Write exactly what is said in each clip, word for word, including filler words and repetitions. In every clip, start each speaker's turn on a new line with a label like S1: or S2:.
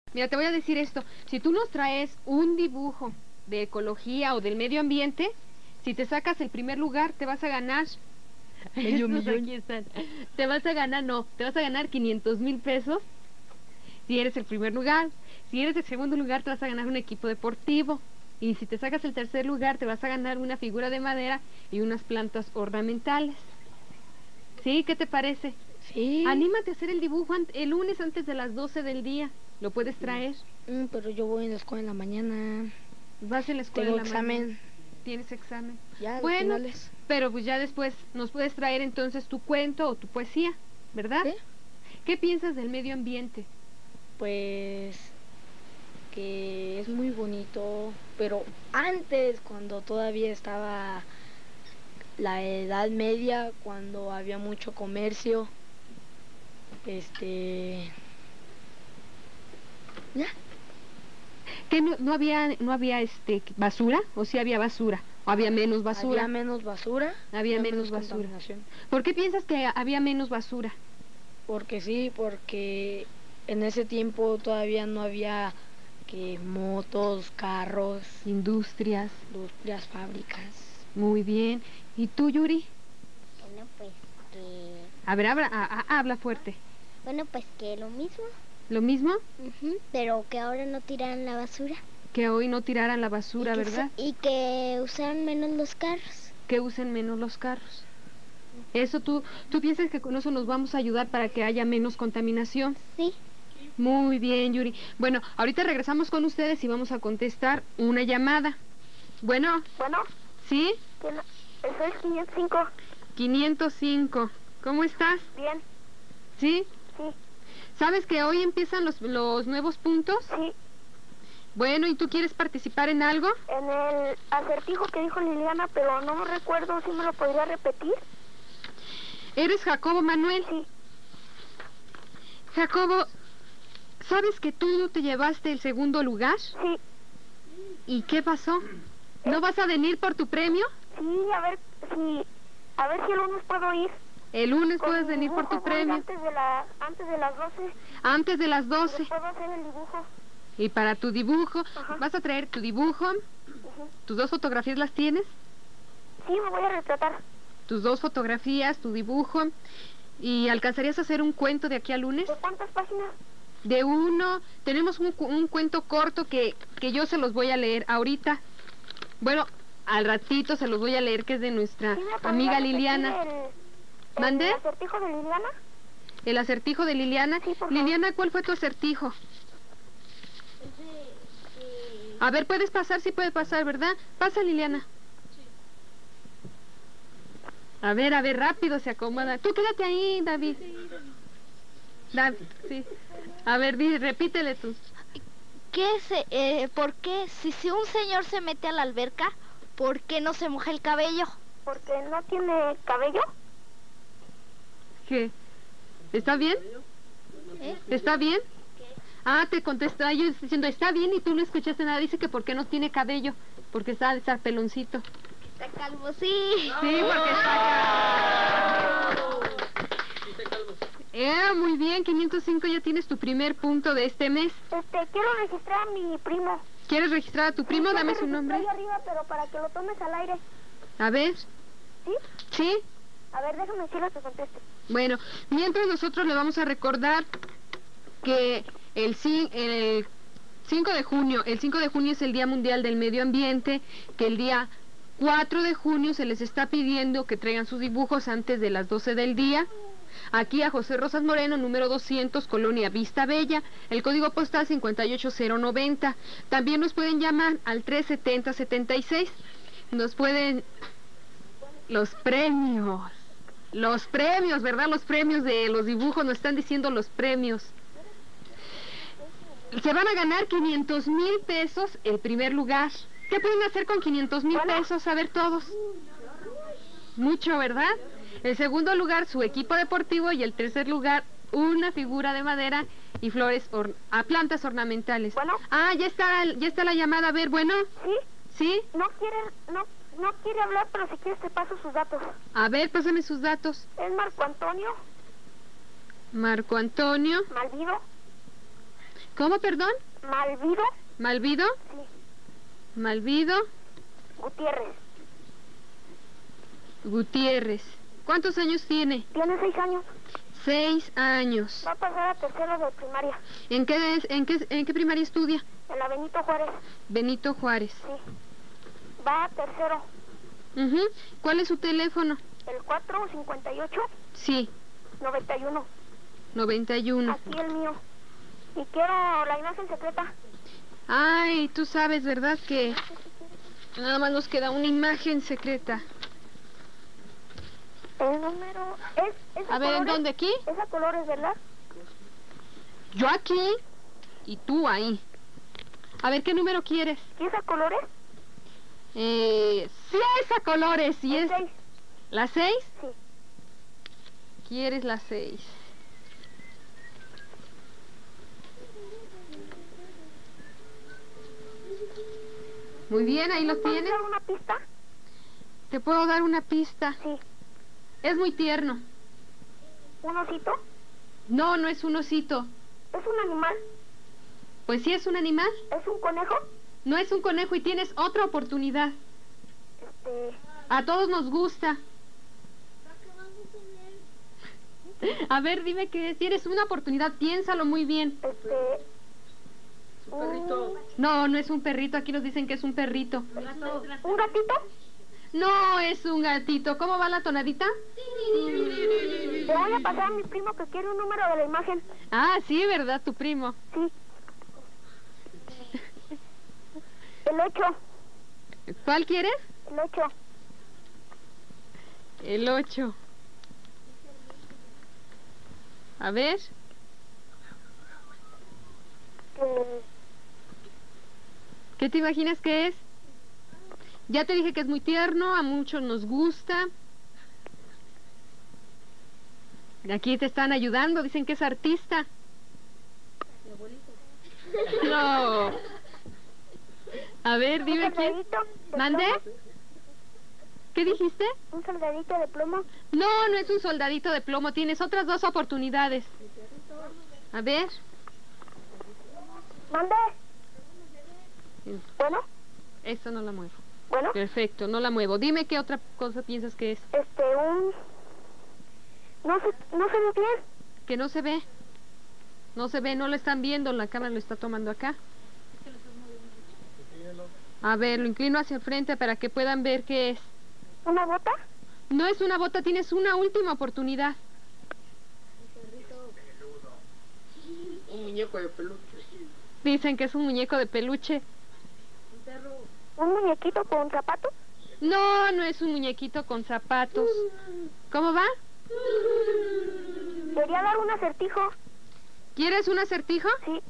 S1: Mira, te voy a decir esto. Si tú nos traes un dibujo de ecología o del medio ambiente, si te sacas el primer lugar, te vas a ganar...
S2: Medio millón.
S1: Aquí están. Te vas a ganar, no, te vas a ganar quinientos mil pesos si eres el primer lugar. Si eres el segundo lugar, te vas a ganar un equipo deportivo. Y si te sacas el tercer lugar, te vas a ganar una figura de madera y unas plantas ornamentales. ¿Sí? ¿Qué te parece?
S2: Sí.
S1: Anímate a hacer el dibujo el lunes antes de las doce del día. ¿Lo puedes traer?
S2: Mm, pero yo voy en la escuela en la mañana.
S1: Vas en la escuela
S2: Tengo
S1: en la
S2: examen.
S1: mañana. Tienes examen.
S2: Ya,
S1: bueno,
S2: finales.
S1: pero pues ya después nos puedes traer entonces tu cuento o tu poesía, ¿verdad?
S2: ¿Sí?
S1: ¿Qué piensas del medio ambiente?
S2: Pues que es muy bonito, pero antes, cuando todavía estaba la Edad Media, cuando había mucho comercio, este... ¿Ya?
S1: ¿Que no, no había no había este basura? ¿O sí había basura? ¿O había menos basura?
S2: Había menos basura.
S1: Había menos basura.
S2: Contaminación.
S1: ¿Por qué piensas que había menos basura?
S2: Porque sí, porque en ese tiempo todavía no había que motos, carros,
S1: Industrias.
S2: industrias, fábricas.
S1: Muy bien. ¿Y tú, Yuri?
S3: Bueno, pues que...
S1: A ver, habla, a, a, habla fuerte.
S3: Bueno, pues que lo mismo.
S1: ¿Lo mismo?
S3: Uh-huh, pero que ahora no tiraran la basura.
S1: Que hoy no tiraran la basura,
S3: y
S1: ¿verdad?
S3: Y que usaran menos los carros.
S1: Que usen menos los carros. ¿Eso tú, tú piensas que con eso nos vamos a ayudar para que haya menos contaminación?
S3: Sí.
S1: Muy bien, Yuri. Bueno, ahorita regresamos con ustedes y vamos a contestar una llamada. Bueno.
S4: Bueno.
S1: ¿Sí?
S4: Soy quinientos cinco.
S1: quinientos cinco. ¿Cómo estás?
S4: Bien.
S1: ¿Sí?
S4: Sí.
S1: ¿Sabes que hoy empiezan los, los nuevos puntos?
S4: Sí.
S1: Bueno, ¿y tú quieres participar en algo?
S4: En el acertijo que dijo Liliana, pero no me recuerdo si me lo podría repetir.
S1: ¿Eres Jacobo Manuel?
S4: Sí.
S1: Jacobo, ¿sabes que tú te llevaste el segundo lugar?
S4: Sí.
S1: ¿Y qué pasó? ¿No vas a venir por tu premio?
S4: Sí, a ver si, a ver si el lunes puedo ir.
S1: El lunes puedes venir por tu premio.
S4: Antes de, la, antes de las doce.
S1: Antes de las doce.
S4: ¿Puedo hacer el dibujo?
S1: Y para tu dibujo,
S4: Ajá.
S1: ¿vas a traer tu dibujo?
S4: Uh-huh.
S1: ¿Tus dos fotografías las tienes?
S4: Sí, me voy a retratar.
S1: Tus dos fotografías, tu dibujo. ¿Y alcanzarías a hacer un cuento de aquí al lunes?
S4: ¿De cuántas páginas?
S1: De uno. Tenemos un, un cuento corto que, que yo se los voy a leer ahorita. Bueno, al ratito se los voy a leer, que es de nuestra
S4: ¿Sí
S1: amiga Liliana.
S4: El, el,
S1: ¿Mande?
S4: ¿El acertijo de Liliana?
S1: ¿El acertijo de Liliana?
S4: Sí, por
S1: Liliana, ¿cuál fue tu acertijo? A ver, ¿puedes pasar? Sí puede pasar, ¿verdad? Pasa, Liliana. A ver, a ver, rápido se acomoda. Tú quédate ahí, David. David, sí. A ver, di, repítele tú.
S5: ¿Qué se, eh, ¿Por qué, si, si un señor se mete a la alberca, por qué no se moja el cabello?
S4: ¿Porque no tiene cabello?
S1: ¿Qué? ¿Está bien?
S5: ¿Eh?
S1: ¿Está bien? Ah, te contesta yo diciendo, está bien, y tú no escuchaste nada. Dice que porque no tiene cabello, porque está, está peloncito.
S5: Está calvo, sí.
S1: Sí, porque está calvo. Eh, muy bien, quinientos cinco, ya tienes tu primer punto de este mes.
S4: Este, quiero registrar a mi primo.
S1: ¿Quieres registrar a tu primo?
S4: Sí,
S1: Dame
S4: se
S1: su nombre.
S4: registró ahí arriba, pero para que lo tomes al aire.
S1: A ver.
S4: ¿Sí?
S1: ¿Sí?
S4: A ver, déjame decirle que conteste.
S1: Bueno, mientras nosotros le vamos a recordar que el, el cinco de junio, el cinco de junio es el Día Mundial del Medio Ambiente, que el día cuatro de junio se les está pidiendo que traigan sus dibujos antes de las doce del día. Aquí a José Rosas Moreno, número doscientos, Colonia Vista Bella, el código postal cincuenta y ocho cero noventa. También nos pueden llamar al tres setenta setenta y seis. Nos pueden... Los premios. Los premios, ¿verdad? Los premios de los dibujos, nos están diciendo los premios. Se van a ganar quinientos mil pesos el primer lugar. ¿Qué pueden hacer con quinientos mil pesos? A ver todos. Mucho, ¿verdad? El segundo lugar, su equipo deportivo, y el tercer lugar, una figura de madera y flores, or a plantas ornamentales.
S4: Bueno.
S1: Ah, ya está, ya está la llamada. A ver, bueno.
S4: ¿Sí?
S1: ¿Sí?
S4: No quiere, no, no quiere hablar, pero si quieres te paso sus datos.
S1: A ver, pásame sus datos.
S4: Es Marco Antonio.
S1: Marco Antonio.
S4: Malvido.
S1: ¿Cómo, perdón?
S4: Malvido.
S1: ¿Malvido?
S4: Sí.
S1: Malvido
S4: Gutiérrez.
S1: Gutiérrez. ¿Cuántos años tiene?
S4: Tiene seis años.
S1: Seis años.
S4: Va a pasar a tercero de primaria.
S1: ¿En qué, es- en qué, en qué primaria estudia?
S4: En la Benito Juárez.
S1: Benito Juárez.
S4: Sí. Va a tercero.
S1: Ujú. ¿Cuál es su teléfono?
S4: El cuatro cincuenta y ocho
S1: Sí,
S4: noventa y uno.
S1: noventa y uno.
S4: Aquí el mío. Y quiero la imagen secreta.
S1: Ay, tú sabes, ¿verdad? Que nada más nos queda una imagen secreta.
S4: El número es... es
S1: A ver, ¿en
S4: colores.
S1: dónde? ¿Aquí?
S4: Es a colores, ¿verdad?
S1: Yo aquí y tú ahí. A ver, ¿qué número quieres?
S4: ¿Y es a colores?
S1: Eh, sí es a colores, sí
S4: El
S1: es.
S4: seis.
S1: ¿La seis?
S4: Sí.
S1: ¿Quieres la seis? Muy bien, ahí lo
S4: ¿Puedes
S1: tienes.
S4: dar una pista?
S1: Te puedo dar una pista.
S4: Sí.
S1: Es muy tierno.
S4: ¿Un osito?
S1: No, no es un osito.
S4: ¿Es un animal?
S1: Pues sí es un animal.
S4: ¿Es un conejo?
S1: No es un conejo y tienes otra oportunidad.
S4: Este...
S1: A todos nos gusta. A ver, dime qué es. Tienes una oportunidad, piénsalo muy bien.
S4: Este... Un
S1: No, no es un perrito. Aquí nos dicen que es un perrito.
S4: ¿Un gatito?
S1: No es un gatito. ¿Cómo va la tonadita?
S4: Le voy a pasar a mi primo que quiere un número de la imagen.
S1: Ah, sí, ¿verdad? Tu primo.
S4: Sí. El ocho.
S1: ¿Cuál quieres?
S4: El ocho.
S1: El ocho. A ver.
S4: Eh,
S1: ¿Qué te imaginas que es? Ya te dije que es muy tierno, a muchos nos gusta. Aquí te están ayudando, dicen que es artista. No. A ver,
S4: un
S1: dime quién.
S4: soldadito de
S1: ¿Mandé?
S4: plomo.
S1: ¿Qué dijiste?
S4: Un soldadito de plomo.
S1: No, no es un soldadito de plomo, tienes otras dos oportunidades. A ver.
S4: ¿Mande? Bueno,
S1: Esto no la muevo.
S4: bueno.
S1: Perfecto, no la muevo. Dime qué otra cosa piensas que es.
S4: Este, un... No se, no se ve bien.
S1: Que no se ve. No se ve, no lo están viendo, la cámara lo está tomando acá. A ver, lo inclino hacia el frente para que puedan ver qué es.
S4: ¿Una bota?
S1: No es una bota, tienes una última oportunidad.
S6: Un muñeco de peluche.
S1: Dicen que es un muñeco de peluche.
S4: ¿Un muñequito con zapatos?
S1: No, no es un muñequito con zapatos. ¿Cómo va?
S4: Quería dar un acertijo.
S1: ¿Quieres un acertijo?
S4: Sí.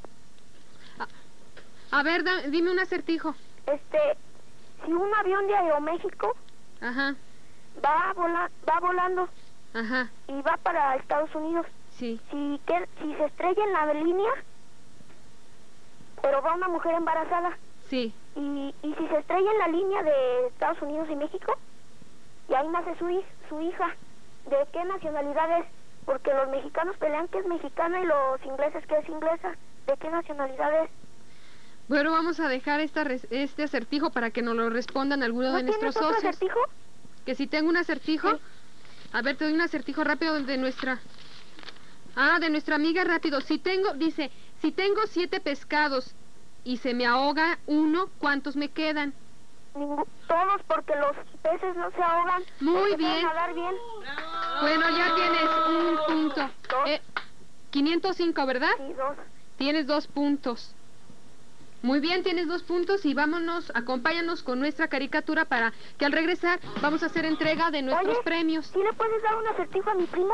S1: A ver, da- dime un acertijo.
S4: Este, si un avión de Aeroméxico
S1: Ajá,
S4: va, vola, va volando
S1: ajá,
S4: y va para Estados Unidos,
S1: sí.
S4: si, que, si se estrella en la línea, pero va una mujer embarazada,
S1: Sí,
S4: y, y si se estrella en la línea de Estados Unidos y México, y ahí nace su, hij- su hija, ¿de qué nacionalidad es? Porque los mexicanos pelean que es mexicana y los ingleses que es inglesa. ¿De qué nacionalidad es?
S1: bueno, vamos a dejar esta res- este acertijo para que nos lo respondan algunos
S4: ¿No
S1: de
S4: tienes
S1: nuestros
S4: otro
S1: socios.
S4: acertijo?
S1: Que si tengo un acertijo.
S4: Sí.
S1: A ver, te doy un acertijo rápido de nuestra... Ah, de nuestra amiga rápido. Si tengo, dice, si tengo siete pescados y se me ahoga uno, ¿cuántos me quedan?
S4: Ningú- todos, porque los peces no se ahogan.
S1: Muy
S4: porque saben
S1: bien.
S4: nadar bien.
S1: Bueno, ya tienes un punto. Eh, quinientos cinco, ¿verdad?
S4: Sí, dos.
S1: Tienes dos puntos. Muy bien, tienes dos puntos y vámonos, acompáñanos con nuestra caricatura para que al regresar vamos a hacer entrega de nuestros
S4: Oye,
S1: premios.
S4: ¿sí le puedes dar un acertijo a mi primo?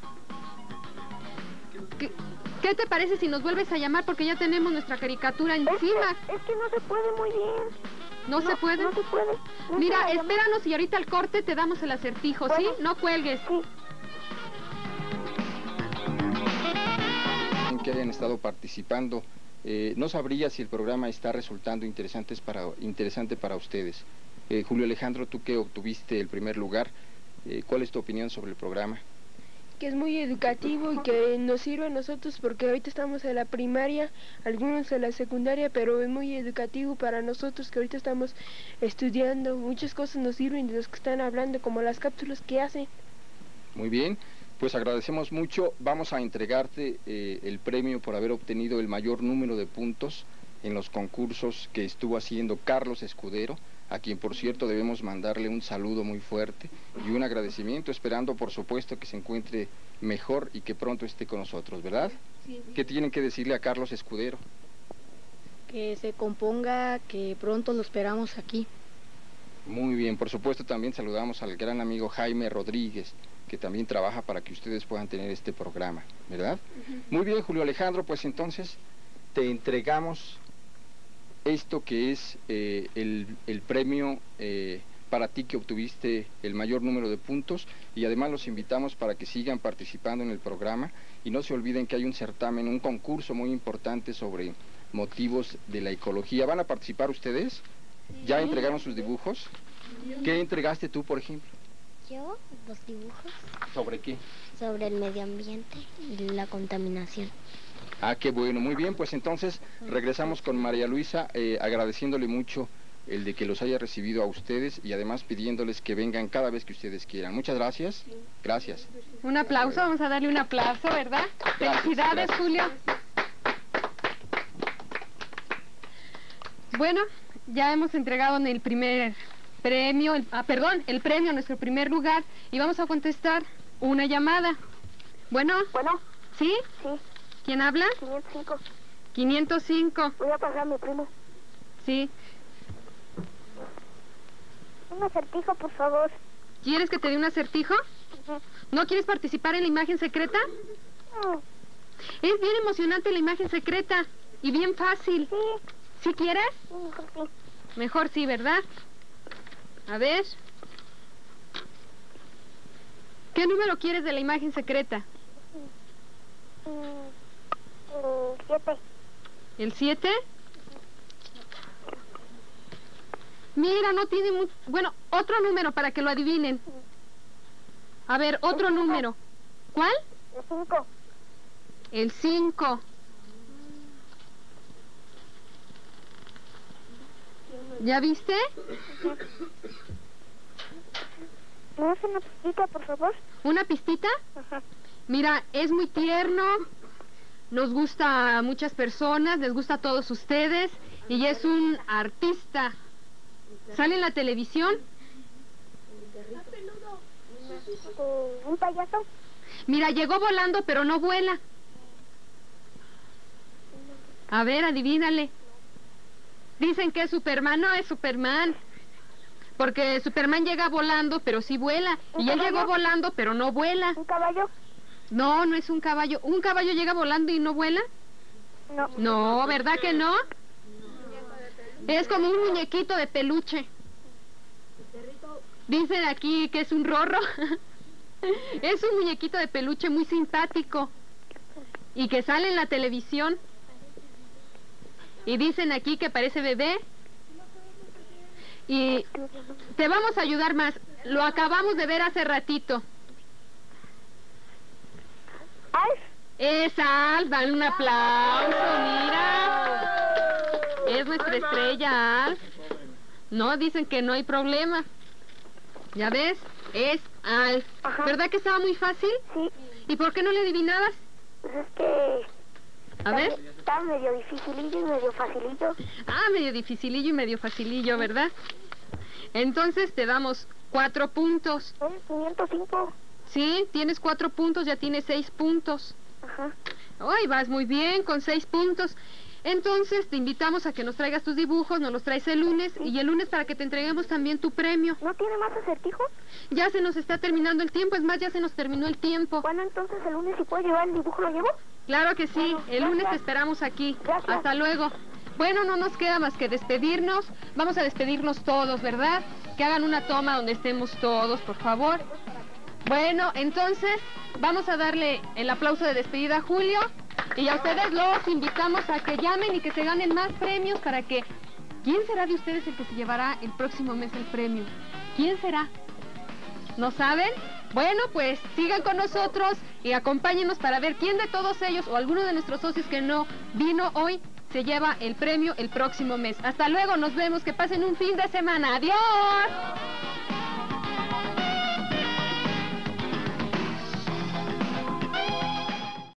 S1: ¿Qué, qué te parece si nos vuelves a llamar porque ya tenemos nuestra caricatura
S4: Es que,
S1: encima?
S4: es que no se puede muy bien.
S1: ¿No, se puede?
S4: No se puede. No
S1: Mira,
S4: se la llama.
S1: espéranos y ahorita al corte te damos el acertijo, ¿sí?
S4: Bueno.
S1: No cuelgues.
S4: Sí.
S7: Que hayan estado participando. Eh, no sabría si el programa está resultando interesante para, interesante para ustedes. Eh, Julio Alejandro, tú que obtuviste el primer lugar, eh, ¿cuál es tu opinión sobre el programa?
S8: que es muy educativo y que nos sirve a nosotros porque ahorita estamos en la primaria, algunos en la secundaria, pero es muy educativo para nosotros que ahorita estamos estudiando. Muchas cosas nos sirven de los que están hablando, como las cápsulas que hacen.
S7: Muy bien, pues agradecemos mucho. Vamos a entregarte eh, el premio por haber obtenido el mayor número de puntos en los concursos que estuvo haciendo Carlos Escudero, a quien por cierto debemos mandarle un saludo muy fuerte y un agradecimiento, esperando por supuesto que se encuentre mejor y que pronto esté con nosotros, ¿verdad? Sí. ¿Qué tienen que decirle a Carlos Escudero?
S2: Que se componga, que pronto lo esperamos aquí.
S7: Muy bien, por supuesto también saludamos al gran amigo Jaime Rodríguez, que también trabaja para que ustedes puedan tener este programa, ¿verdad? Uh-huh. Muy bien, Julio Alejandro, pues entonces te entregamos esto que es eh, el, el premio eh, para ti que obtuviste el mayor número de puntos, y además los invitamos para que sigan participando en el programa y no se olviden que hay un certamen, un concurso muy importante sobre motivos de la ecología. ¿Van a participar ustedes? ¿Ya entregaron sus dibujos? ¿Qué entregaste tú, por ejemplo?
S3: Yo, los dibujos.
S7: ¿Sobre qué?
S3: Sobre el medio ambiente y la contaminación.
S7: Ah, qué bueno, muy bien, pues entonces regresamos con María Luisa, eh, agradeciéndole mucho el de que los haya recibido a ustedes y además pidiéndoles que vengan cada vez que ustedes quieran. Muchas gracias. Gracias.
S1: Un aplauso, vamos a darle un aplauso, ¿verdad?
S7: Gracias,
S1: Felicidades,
S7: gracias.
S1: Julio. Bueno, ya hemos entregado en el primer premio, el, ah, perdón, el premio a nuestro primer lugar y vamos a contestar una llamada. Bueno.
S4: Bueno.
S1: ¿Sí?
S4: Sí.
S1: ¿Quién habla?
S4: quinientos cinco.
S1: quinientos cinco.
S4: Voy a pasar a mi primo.
S1: Sí.
S4: Un acertijo, por favor.
S1: ¿Quieres que te dé un acertijo?
S4: Uh-huh.
S1: ¿No quieres participar en la imagen secreta?
S4: No.
S1: Es bien emocionante la imagen secreta y bien fácil.
S4: Sí.
S1: ¿Sí quieres?
S4: Sí, mejor sí.
S1: Mejor sí, ¿verdad? A ver. ¿Qué número quieres de la imagen secreta?
S4: Mm, el siete.
S1: ¿El siete? Mira, no tiene mucho... Bueno, otro número para que lo adivinen. A ver, otro
S4: El cinco.
S1: número. ¿Cuál?
S4: El cinco.
S1: El cinco. ¿Ya viste?
S4: ¿Me das una pistita, por favor?
S1: ¿Una pistita?
S4: Ajá.
S1: Mira, es muy tierno, nos gusta a muchas personas, les gusta a todos ustedes y es un artista. ¿Sale en la televisión?
S4: Eh, ¿Un payaso?
S1: Mira, llegó volando pero no vuela. A ver, adivínale. Dicen que es Superman, no es Superman. Porque Superman llega volando pero sí vuela. Y él llegó volando pero no vuela.
S4: ¿Un caballo?
S1: No, no es un caballo. ¿Un caballo llega volando y no vuela?
S4: No.
S1: No, ¿verdad que no? Es como un muñequito de peluche. Dicen aquí que es un rorro. Es un muñequito de peluche muy simpático. Y que sale en la televisión. Y dicen aquí que parece bebé. Y te vamos a ayudar más. Lo acabamos de ver hace ratito.
S4: ¿Alf?
S1: Es Alf, dale un aplauso, mira. Es nuestra estrella, Alf. No, dicen que no hay problema. ¿Ya ves? Es Alf.
S4: Ajá.
S1: ¿Verdad que estaba muy fácil?
S4: Sí.
S1: ¿Y por qué no le adivinabas?
S4: Pues es que...
S1: A ver.
S4: Está medio dificilillo y medio facilillo.
S1: Ah, medio dificilillo y medio facilillo, ¿verdad? Entonces te damos cuatro puntos.
S4: ¿Eh? quinientos cinco.
S1: Sí, tienes cuatro puntos, ya tienes seis puntos.
S4: Ajá.
S1: Ay, vas muy bien, con seis puntos. Entonces te invitamos a que nos traigas tus dibujos, nos los traes el lunes, y el lunes para que te entreguemos también tu premio.
S4: ¿No tiene más acertijos?
S1: Ya se nos está terminando el tiempo, es más, ya se nos terminó el tiempo.
S4: Bueno, entonces el lunes si puedo llevar el dibujo, ¿lo llevo?
S1: Claro que sí,
S4: Bueno,
S1: el lunes te
S4: gracias.
S1: esperamos aquí.
S4: Gracias.
S1: Hasta luego. Bueno, no nos queda más que despedirnos. Vamos a despedirnos todos, ¿verdad? Que hagan una toma donde estemos todos, por favor. Bueno, entonces vamos a darle el aplauso de despedida a Julio. Y a ustedes los invitamos a que llamen y que se ganen más premios para que... ¿Quién será de ustedes el que se llevará el próximo mes el premio? ¿Quién será? ¿No saben? Bueno, pues sigan con nosotros y acompáñenos para ver quién de todos ellos o alguno de nuestros socios que no vino hoy se lleva el premio el próximo mes. Hasta luego, nos vemos, que pasen un fin de semana. ¡Adiós!